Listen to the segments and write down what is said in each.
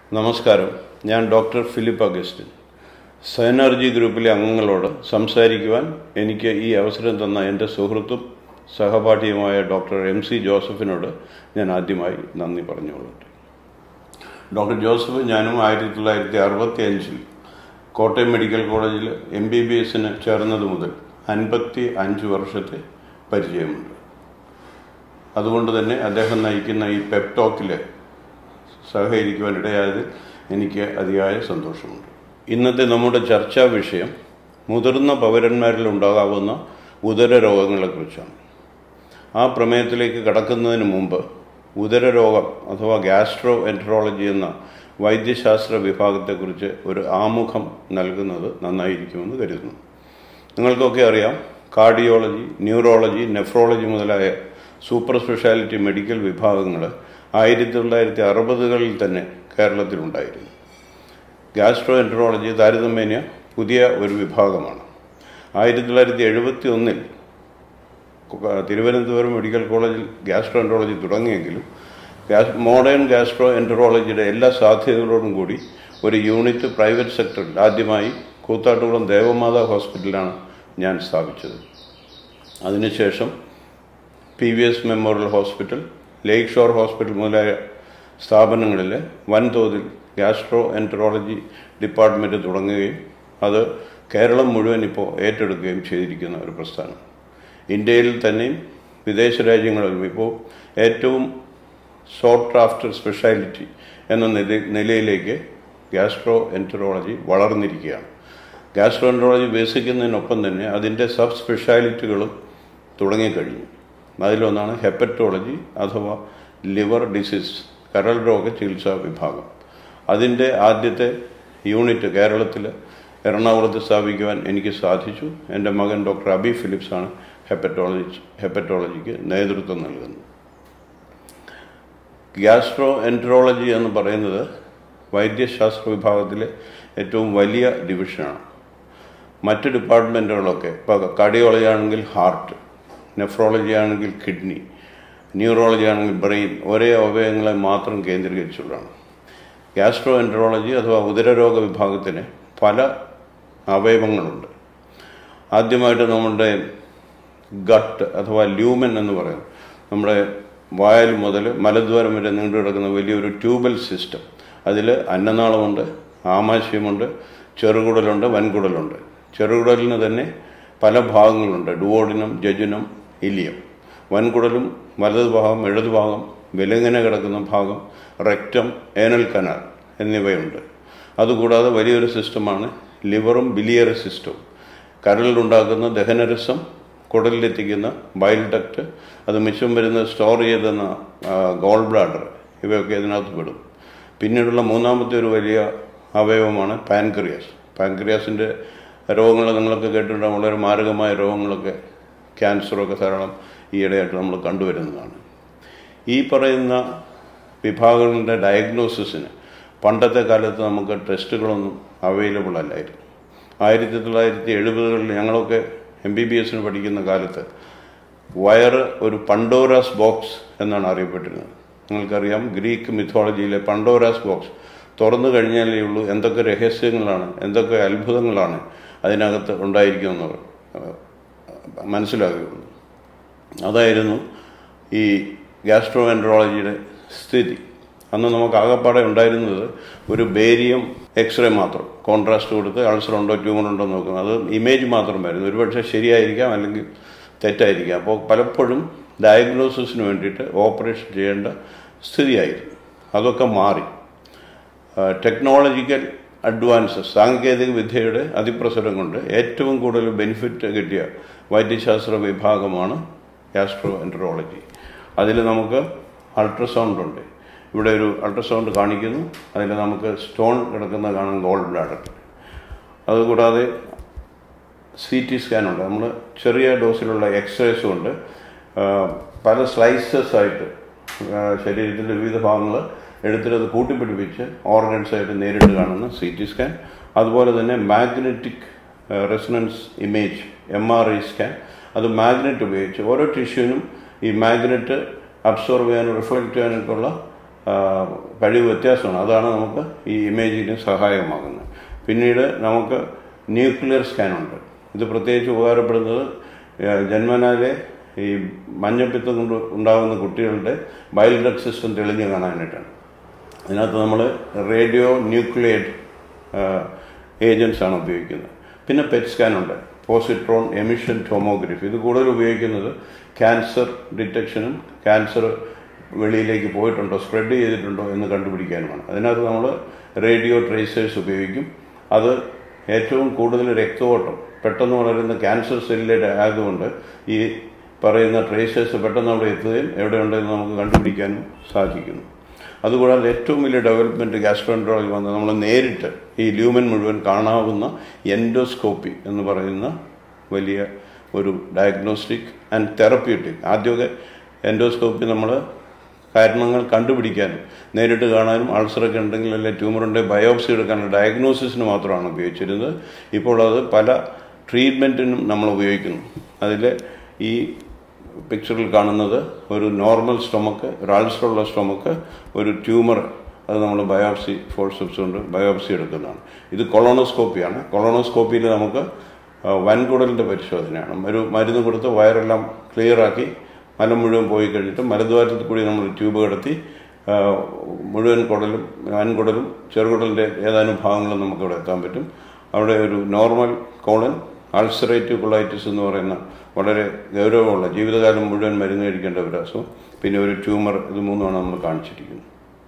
നമസ്കാരം, ഞാൻ doctor Philip Augustine. Synergy ഗ്രൂപ്പിലെ അംഗങ്ങളോട് സംസാരിക്കുവാൻ എനിക്ക് ഈ അവസരം തന്ന എൻ്റെ സുഹൃത്തും സഹപാഠിയുമായ ഡോക്ടർ MC ജോസഫിനോട് ഞാൻ ആദ്യമായി നന്ദി പറഞ്ഞുകൊള്ളട്ടെ. ഡോക്ടർ ജോസഫ് ഞാനും 1965 കോട്ടയം മെഡിക്കൽ കോളേജിൽ MBBS ചേർന്നത് മുതൽ 55 വർഷത്തെ പരിചയമുണ്ട്. അതുകൊണ്ട് തന്നെ അദ്ദേഹം നയിക്കുന്ന ഈ പെപ് ടോക്കിൽ സഹകരിക്കുവാനിടയായതിൽ എനിക്ക് അതിയായ സന്തോഷമുണ്ട്. ഇന്നത്തെ നമ്മുടെ ചർച്ചാ വിഷയം മുതിർന്ന പൗരന്മാരിൽ ഉണ്ടാകാവുന്ന ഉദരരോഗങ്ങളെക്കുറിച്ചാണ്. ആ പ്രമേയത്തിലേക്ക് കടക്കുന്നതിന് മുമ്പ് ഉദരരോഗം അഥവാ ഗ്യാസ്ട്രോ എൻട്രോളജി എന്ന വൈദ്യശാസ്ത്ര വിഭാഗത്തെക്കുറിച്ച് ഒരു ആമുഖം നൽകുന്നത് നന്നായിരിക്കുമെന്ന് കരുതുന്നു. നിങ്ങൾക്കൊക്കെ അറിയാം, കാർഡിയോളജി, ന്യൂറോളജി, നെഫ്രോളജി മുതലായ സൂപ്പർ സ്പെഷ്യാലിറ്റി മെഡിക്കൽ വിഭാഗങ്ങൾ 1960കളിൽ തന്നെ കേരളത്തിലുണ്ടായിരുന്നു. ഗ്യാസ്ട്രോ എൻട്രോളജി താരതമ്യേന പുതിയ ഒരു വിഭാഗമാണ്. 1971 തിരുവനന്തപുരം മെഡിക്കൽ കോളേജിൽ ഗ്യാസ്ട്രോ എൻട്രോളജി തുടങ്ങിയെങ്കിലും മോഡേൺ ഗ്യാസ്ട്രോ എൻട്രോളജിയുടെ എല്ലാ സാധ്യതകളോടും കൂടി ഒരു യൂണിറ്റ് പ്രൈവറ്റ് സെക്ടറിൽ ആദ്യമായി കൂത്താട്ടുകുളം ദേവമാതാ ഹോസ്പിറ്റലിലാണ് ഞാൻ സ്ഥാപിച്ചത്. അതിനുശേഷം PVS memorial hospital, lake shore hospital മുതലായ സ്ഥാപനങ്ങളിൽ വൻതോതിൽ ഗ്യാസ്ട്രോ എൻട്രോളജി ഡിപ്പാർട്ട്മെൻറ്റ് തുടങ്ങുകയും അത് കേരളം മുഴുവൻ ഇപ്പോൾ ഏറ്റെടുക്കുകയും ചെയ്തിരിക്കുന്ന ഒരു പ്രസ്ഥാനം. ഇന്ത്യയിൽ തന്നെയും വിദേശ രാജ്യങ്ങളിലും ഇപ്പോൾ ഏറ്റവും സോട്ട് ആഫ്റ്റർ സ്പെഷ്യാലിറ്റി എന്ന നിലയിലേക്ക് ഗ്യാസ്ട്രോ എൻട്രോളജി വളർന്നിരിക്കുകയാണ്. ഗ്യാസ്ട്രോ എൻട്രോളജി ബേസിക്കുന്നതിനൊപ്പം തന്നെ അതിൻ്റെ സബ് സ്പെഷ്യാലിറ്റികളും തുടങ്ങിക്കഴിഞ്ഞു. അതിലൊന്നാണ് ഹെപ്പറ്റോളജി അഥവാ ലിവർ ഡിസീസ് കരൾ രോഗ ചികിത്സാ വിഭാഗം. അതിൻ്റെ ആദ്യത്തെ യൂണിറ്റ് കേരളത്തിൽ എറണാകുളത്ത് സ്ഥാപിക്കുവാൻ എനിക്ക് സാധിച്ചു. എൻ്റെ മകൻ ഡോക്ടർ അബി ഫിലിപ്സാണ് ഹെപ്പറ്റോളജിക്ക് നേതൃത്വം നൽകുന്നത്. ഗ്യാസ്ട്രോ എൻട്രോളജി എന്ന് പറയുന്നത് വൈദ്യശാസ്ത്ര വിഭാഗത്തിലെ ഏറ്റവും വലിയ ഡിവിഷനാണ്. മറ്റ് ഡിപ്പാർട്ട്മെൻറ്റുകളൊക്കെ ഇപ്പോൾ കാർഡിയോളജി ആണെങ്കിൽ ഹാർട്ട്, നെഫ്രോളജി ആണെങ്കിൽ കിഡ്നി, ന്യൂറോളജി ആണെങ്കിൽ ബ്രെയിൻ, ഒരേ അവയവങ്ങളെ മാത്രം കേന്ദ്രീകരിച്ചുള്ളതാണ്. ഗ്യാസ്ട്രോ എൻട്രോളജി അഥവാ ഉദരരോഗ വിഭാഗത്തിന് പല അവയവങ്ങളുണ്ട്. ആദ്യമായിട്ട് നമ്മുടെ ഗട്ട് അഥവാ ല്യൂമൻ എന്ന് പറയും. നമ്മുടെ വായൽ മുതൽ മലദ്വാരം വരെ നീണ്ടു കിടക്കുന്ന വലിയൊരു ട്യൂബൽ സിസ്റ്റം. അതിൽ അന്നനാളമുണ്ട്, ആമാശയമുണ്ട്, ചെറുകുടലുണ്ട്, വൻകുടലുണ്ട്. ചെറുകുടലിന് തന്നെ പല ഭാഗങ്ങളുണ്ട്: ഡുവോഡിനം, ജജുനം, ഇലിയം. വൻകുടലും വലതു ഭാഗം, ഇടതു ഭാഗം, വിലങ്ങനെ കിടക്കുന്ന ഭാഗം, റെക്റ്റം, ഏനൽ കനാൽ എന്നിവയുണ്ട്. അതുകൂടാതെ വലിയൊരു സിസ്റ്റമാണ് ലിവറും ബിലിയറി സിസ്റ്റവും. കരളിലുണ്ടാക്കുന്ന ദഹനരസം കുടലിലെത്തിക്കുന്ന ബൈൽ ഡക്റ്റ്, അത് മിച്ചം വരുന്ന സ്റ്റോർ ചെയ്തെന്ന ഗോൾ ബ്ലാഡർ, ഇവയൊക്കെ ഇതിനകത്ത് പെടും. പിന്നീടുള്ള മൂന്നാമത്തെ ഒരു വലിയ അവയവമാണ് പാൻക്രിയാസ്. പാൻക്രിയാസിൻ്റെ രോഗങ്ങൾ നിങ്ങളൊക്കെ കേട്ടിട്ടുണ്ടാകും. വളരെ മാരകമായ രോഗങ്ങളൊക്കെ, ക്യാൻസറൊക്കെ ധാരാളം ഈയിടെയായിട്ട് നമ്മൾ കണ്ടുവരുന്നതാണ്. ഈ പറയുന്ന വിഭാഗങ്ങളുടെ ഡയഗ്നോസിസിന് പണ്ടത്തെ കാലത്ത് നമുക്ക് ടെസ്റ്റുകളൊന്നും അവൈലബിൾ അല്ലായിരുന്നു. 1970കളിൽ ഞങ്ങളൊക്കെ MBBS പഠിക്കുന്ന കാലത്ത് വയറ് ഒരു പണ്ടോറാസ് ബോക്സ് എന്നാണ് അറിയപ്പെട്ടിരുന്നത്. നിങ്ങൾക്കറിയാം, ഗ്രീക്ക് മിഥോളജിയിലെ പണ്ടോറാസ് ബോക്സ് തുറന്നു കഴിഞ്ഞാലേ ഉള്ളൂ എന്തൊക്കെ രഹസ്യങ്ങളാണ്, എന്തൊക്കെ അത്ഭുതങ്ങളാണ് അതിനകത്ത് ഉണ്ടായിരിക്കുമെന്ന് മനസ്സിലാകുകയുള്ളൂ. അതായിരുന്നു ഈ ഗ്യാസ്ട്രോ എൻട്രോളജിയുടെ സ്ഥിതി. അന്ന് നമുക്ക് ആകെപ്പാടെ ഉണ്ടായിരുന്നത് ഒരു ബേരിയം എക്സ്റേ മാത്രം, കോൺട്രാസ്റ്റ് കൊടുത്ത് അൾസർ ഉണ്ടോ ട്യൂമർ ഉണ്ടോ നോക്കും. അത് ഇമേജ് മാത്രമായിരുന്നു. ഒരുപക്ഷെ ശരിയായിരിക്കാം, അല്ലെങ്കിൽ തെറ്റായിരിക്കാം. അപ്പോൾ പലപ്പോഴും ഡയഗ്നോസിസിന് വേണ്ടിയിട്ട് ഓപ്പറേഷൻ ചെയ്യേണ്ട സ്ഥിതിയായിരുന്നു. അതൊക്കെ മാറി. ടെക്നോളജിക്കൽ അഡ്വാൻസസ്, സാങ്കേതിക വിദ്യയുടെ അതിപ്രസരം കൊണ്ട് ഏറ്റവും കൂടുതൽ ബെനിഫിറ്റ് കിട്ടിയ വൈദ്യശാസ്ത്ര വിഭാഗമാണ് ഗ്യാസ്ട്രോ എൻട്രോളജി. അതിൽ നമുക്ക് അൾട്രാസൗണ്ട് ഉണ്ട്. ഇവിടെ ഒരു അൾട്രാസൗണ്ട് കാണിക്കുന്നു. അതിൽ നമുക്ക് സ്റ്റോൺ കിടക്കുന്ന കാണാൻ ഗോൾ ബ്ലാഡർ. അതുകൂടാതെ CT സ്കാനുണ്ട്. നമ്മൾ ചെറിയ ഡോസിലുള്ള എക്സ്റേസും ഉണ്ട്. പല സ്ലൈസസ് ആയിട്ട് ശരീരത്തിൻ്റെ വിവിധ ഭാഗങ്ങൾ എടുത്തിട്ട് അത് കൂട്ടിപ്പിടിപ്പിച്ച് ഓർഗൻസായിട്ട് നേരിട്ട് കാണുന്ന CT സ്കാൻ. അതുപോലെ തന്നെ magnetic resonance image MRI scan. അത് മാഗ്നറ്റ് ഉപയോഗിച്ച് ഓരോ ടിഷ്യൂവിനും ഈ മാഗ്നറ്റ് അബ്സോർവ് ചെയ്യാനും റിഫ്ലക്റ്റ് ചെയ്യാനൊക്കെയുള്ള കഴിവ് വ്യത്യാസമാണ്. അതാണ് നമുക്ക് ഈ ഇമേജിന് സഹായകമാകുന്നത്. പിന്നീട് നമുക്ക് ന്യൂക്ലിയർ സ്കാനുണ്ട്. ഇത് പ്രത്യേകിച്ച് ഉപകാരപ്പെടുന്നത് ജന്മനാലെ ഈ മഞ്ഞപ്പിത്തം കൊണ്ട് ഉണ്ടാകുന്ന കുട്ടികളുടെ ബൈൽ ഡക്ട് സിസ്റ്റം തെളിഞ്ഞു കാണാനായിട്ടാണ്. അതിനകത്ത് നമ്മൾ റേഡിയോ ന്യൂക്ലിയേറ്റ് ഏജൻസ് ആണ് ഉപയോഗിക്കുന്നത്. പിന്നെ പെറ്റ് സ്കാനുണ്ട്, പോസിട്രോൺ എമിഷൻ ടോമോഗ്രഫി. ഇത് കൂടുതൽ ഉപയോഗിക്കുന്നത് ക്യാൻസർ ഡിറ്റക്ഷനും ക്യാൻസർ വെളിയിലേക്ക് പോയിട്ടുണ്ടോ, സ്പ്രെഡ് ചെയ്തിട്ടുണ്ടോ എന്ന് കണ്ടുപിടിക്കാനുമാണ്. അതിനകത്ത് നമ്മൾ റേഡിയോ ട്രേസേഴ്സ് ഉപയോഗിക്കും. അത് ഏറ്റവും കൂടുതൽ രക്തഓട്ടം പെട്ടെന്ന് വളരുന്ന ക്യാൻസർ സെല്ലിലെ ആയതുകൊണ്ട് ഈ പറയുന്ന ട്രേസേഴ്സ് പെട്ടെന്ന് അവിടെ എത്തുകയും എവിടെയുണ്ടെന്ന് നമുക്ക് കണ്ടുപിടിക്കാനും സാധിക്കുന്നു. അതുകൂടാതെ ഏറ്റവും വലിയ ഡെവലപ്മെൻറ്റ് ഗ്യാസ്ട്രോഎൻട്രോളജി വന്ന് നമ്മൾ നേരിട്ട് ഈ ല്യൂമൻ മുഴുവൻ കാണാവുന്ന എൻഡോസ്കോപ്പി എന്ന് പറയുന്ന വലിയ ഒരു ഡയഗ്നോസ്റ്റിക് ആൻഡ് തെറപ്യൂട്ടിക്. ആദ്യമൊക്കെ എൻഡോസ്കോപ്പി നമ്മൾ കാരണങ്ങൾ കണ്ടുപിടിക്കാനും നേരിട്ട് കാണാനും അൾസറൊക്കെ ഉണ്ടെങ്കിൽ അല്ലെങ്കിൽ ട്യൂമറുണ്ടെങ്കിൽ ബയോപ്സി എടുക്കാനുള്ള ഡയഗ്നോസിസിന് മാത്രമാണ് ഉപയോഗിച്ചിരുന്നത്. ഇപ്പോൾ അത് പല ട്രീറ്റ്മെൻറ്റിനും നമ്മൾ ഉപയോഗിക്കുന്നു. അതിൽ ഈ പിക്ചറിൽ കാണുന്നത് ഒരു നോർമൽ സ്റ്റൊമക്ക്, ഒരു അൾസറുള്ള സ്റ്റൊമക്ക്, ഒരു ട്യൂമർ, അത് നമ്മൾ ബയോപ്സി ഫോർസെപ്സ് കൊണ്ട് ബയോപ്സി എടുക്കുന്നതാണ്. ഇത് കൊളോണോസ്കോപ്പിയാണ്. കൊളോണോസ്കോപ്പിയിൽ നമുക്ക് വൻകുടലിൻ്റെ പരിശോധനയാണ്. ഒരു മരുന്ന് കൊടുത്ത് വയറെല്ലാം ക്ലിയറാക്കി മലം മുഴുവൻ പോയി കഴിഞ്ഞിട്ട് മലദ്വാരത്തിൽ കൂടി നമ്മൾ ട്യൂബ് കടത്തി മുഴുവൻ കുടലും വൻകുടലും ചെറുകുടലിൻ്റെ ഏതാനും ഭാഗങ്ങളും നമുക്കിവിടെ എത്താൻ പറ്റും. അവിടെ ഒരു നോർമൽ കോളൻ, അൾസറേറ്റീവ് കൊളൈറ്റിസ് എന്ന് പറയുന്ന വളരെ ഗൗരവമുള്ള ജീവിതകാലം മുഴുവൻ മരുന്ന് കഴിക്കേണ്ട ഒരു അസുഖം, പിന്നെ ഒരു ട്യൂമർ, ഇത് മൂന്നുമാണ് നമ്മൾ കാണിച്ചിരിക്കുന്നത്.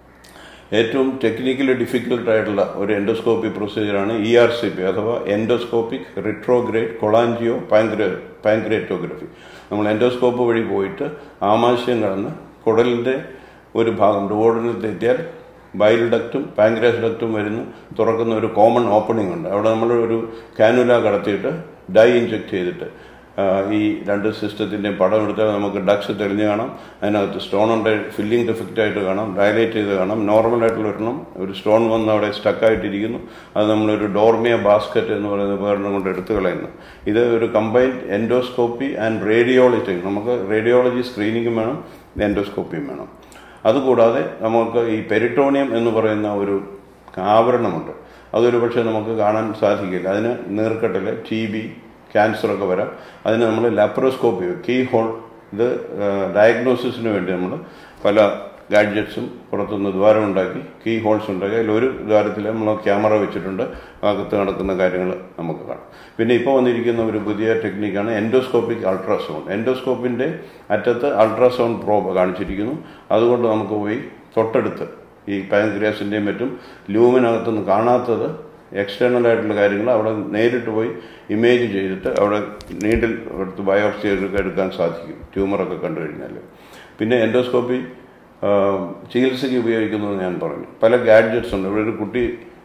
ഏറ്റവും ടെക്നിക്കലി ഡിഫിക്കൽട്ടായിട്ടുള്ള ഒരു എൻഡോസ്കോപ്പി പ്രൊസീജിയറാണ് ERCP അഥവാ എൻഡോസ്കോപ്പിക് റിട്രോഗ്രേഡ് കൊളാഞ്ചിയോ പാങ്ക്രിയാറ്റോഗ്രഫി. നമ്മൾ എൻഡോസ്കോപ്പ് വഴി പോയിട്ട് ആമാശയം കടന്ന് കുടലിൻ്റെ ഒരു ഭാഗം ഡുവോഡനത്തിലെത്തിയാൽ ബൈൽ ഡക്റ്റും പാങ്ക്രിയാസ് ഡക്റ്റും വരുന്ന തുറക്കുന്ന ഒരു കോമൺ ഓപ്പണിംഗ് ഉണ്ട്. അവിടെ നമ്മൾ ഒരു കാനുല കടത്തിയിട്ട് ഡൈ ഇഞ്ചെക്ട് ചെയ്തിട്ട് ഈ രണ്ട് സിസ്റ്റത്തിൻ്റെയും പടം എടുത്താൽ നമുക്ക് ഡക്സ് തെളിഞ്ഞ് കാണാം. അതിനകത്ത് സ്റ്റോൺ ഉണ്ട്, ഫില്ലിംഗ് ഡിഫക്റ്റായിട്ട് കാണാം, ഡയലേറ്റ് ചെയ്ത് കാണാം. നോർമലായിട്ടുള്ള ഒരെണ്ണം ഒരു സ്റ്റോൺ വന്ന് അവിടെ സ്റ്റക്കായിട്ടിരിക്കുന്നു. അത് നമ്മളൊരു ഡോർമിയ ബാസ്ക്കറ്റ് എന്ന് പറയുന്ന ഉപകരണം കൊണ്ട് എടുത്തു കളയുന്നു. ഇത് ഒരു കമ്പൈൻഡ് എൻഡോസ്കോപ്പി ആൻഡ് റേഡിയോളജി. നമുക്ക് റേഡിയോളജി സ്ക്രീനിങ്ങും വേണം, എൻഡോസ്കോപ്പിയും വേണം. അതുകൂടാതെ നമുക്ക് ഈ പെരിട്ടോണിയം എന്ന് പറയുന്ന ഒരു ആവരണമുണ്ട്. അതൊരു പക്ഷേ നമുക്ക് കാണാൻ സാധിക്കില്ല. അതിന് നീർക്കെട്ടിൽ TB, ക്യാൻസറൊക്കെ വരാം. അതിന് നമ്മൾ ലാപ്രോസ്കോപ്പി, കീ ഹോൾ, ഇത് ഡയഗ്നോസിസിന് വേണ്ടി നമ്മൾ പല ഗാഡ്ജറ്റ്സും പുറത്തുനിന്ന് ദ്വാരം ഉണ്ടാക്കി കീ ഹോൾസ് ഉണ്ടാക്കി അതിലൊരു ദ്വാരത്തിൽ നമ്മൾ ക്യാമറ വെച്ചിട്ടുണ്ട്. അകത്ത് നടക്കുന്ന കാര്യങ്ങൾ നമുക്ക് കാണാം. പിന്നെ ഇപ്പോൾ വന്നിരിക്കുന്ന ഒരു പുതിയ ടെക്നിക്കാണ് എൻഡോസ്കോപ്പിക് അൾട്രാസൗണ്ട്. എൻഡോസ്കോപ്പിൻ്റെ അറ്റത്ത് അൾട്രാസൗണ്ട് പ്രോബ് കാണിച്ചിരിക്കുന്നു. അതുകൊണ്ട് നമുക്ക് പോയി തൊട്ടടുത്ത് ഈ പാൻക്രിയാസിൻ്റെയും മറ്റും ലൂമിനകത്തൊന്നും കാണാത്തത് എക്സ്റ്റേണൽ ആയിട്ടുള്ള കാര്യങ്ങൾ അവിടെ നേരിട്ട് പോയി ഇമേജ് ചെയ്തിട്ട് അവിടെ നീഡിൽ എടുത്ത് ബയോപ്സി എടുക്കാൻ സാധിക്കും, ട്യൂമറൊക്കെ കണ്ടു കഴിഞ്ഞാൽ. പിന്നെ എൻഡോസ്കോപ്പി ചികിത്സയ്ക്ക് ഉപയോഗിക്കുന്നത് ഞാൻ പറഞ്ഞു. പല ഗാഡ്ജറ്റ്സ് ഉണ്ട്. ഇവിടെ ഒരു കുട്ടി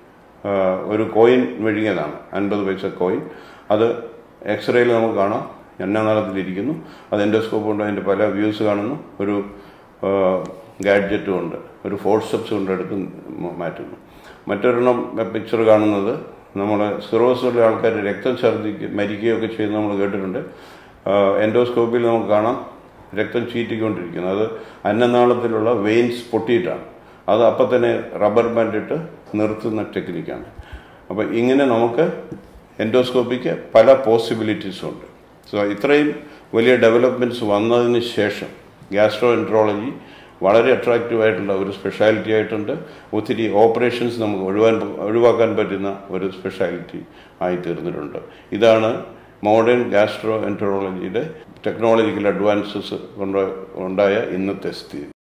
ഒരു കോയിൻ മെഴുകിയതാണ്, 50 പൈസ കോയിൻ. അത് എക്സ്റേയിൽ നമുക്ക് കാണാം, എണ്ണനാളത്തിലിരിക്കുന്നു. അത് എൻഡോസ്കോപ്പ് കൊണ്ട് അതിൻ്റെ പല വ്യൂസ് കാണുന്നു. ഒരു ഗാഡ്ജറ്റും ഉണ്ട്, ഒരു ഫോർസെപ്സ് കൊണ്ട് എടുത്ത് മാറ്റുന്നു. മറ്റൊരെണ്ണം പിക്ചർ കാണുന്നത് നമ്മൾ സിറോസുള്ള ആൾക്കാർ രക്തം മരിക്കുകയൊക്കെ ചെയ്യുന്നത് നമ്മൾ കേട്ടിട്ടുണ്ട്. എൻഡോസ്കോപ്പിയിൽ നമുക്ക് കാണാം രക്തം ചീറ്റിക്കൊണ്ടിരിക്കുന്നത്. അത് അന്നനാളത്തിലുള്ള വെയിൻസ് പൊട്ടിയിട്ടാണ്. അത് അപ്പം തന്നെ റബ്ബർ ബാൻഡ് ഇട്ട് നിർത്തുന്ന ടെക്നിക്കാണ്. അപ്പോൾ ഇങ്ങനെ നമുക്ക് എൻഡോസ്കോപ്പിക്ക് പല പോസിബിലിറ്റീസും ഉണ്ട്. സോ ഇത്രയും വലിയ ഡെവലപ്മെൻറ്റ്സ് വന്നതിന് ശേഷം ഗ്യാസ്ട്രോഎൻട്രോളജി വളരെ അട്രാക്റ്റീവായിട്ടുള്ള ഒരു സ്പെഷ്യാലിറ്റി ആയിട്ടുണ്ട്. ഒത്തിരി ഓപ്പറേഷൻസ് നമുക്ക് ഒഴിവാക്കാൻ പറ്റുന്ന ഒരു സ്പെഷ്യാലിറ്റി ആയി തീർന്നിട്ടുണ്ട്. ഇതാണ് മോഡേൺ ഗ്യാസ്ട്രോഎൻട്രോളജിയുടെ ടെക്നോളജിക്കൽ അഡ്വാൻസസ് കൊണ്ട് ഉണ്ടായ ഇന്നത്തെ സ്ഥിതി.